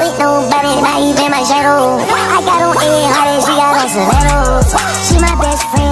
with nobody, not even my shadow. I got on A, hard as she got on stilettos. She my best friend.